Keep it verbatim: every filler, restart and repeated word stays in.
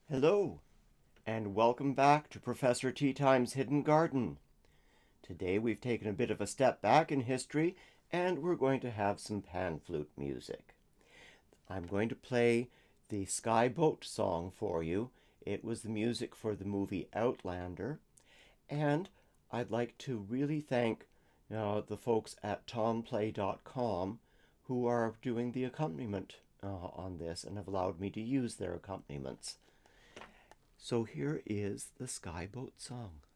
Hello, and welcome back to Professor TeaTime's Hidden Garden. Today we've taken a bit of a step back in history, and we're going to have some pan flute music. I'm going to play the Skye Boat Song for you. It was the music for the movie Outlander, and I'd like to really thank uh, the folks at tom play dot com who are doing the accompaniment uh, on this and have allowed me to use their accompaniments. So here is the Skye Boat Song.